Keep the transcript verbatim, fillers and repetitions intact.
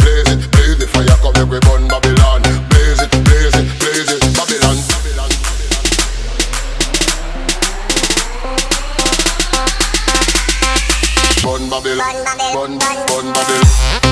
blaze it, blaze the fire, come make we burn Babylon. Blaze it, blaze it, blaze it, Babylon. Burn Babylon, burn, burn Babylon.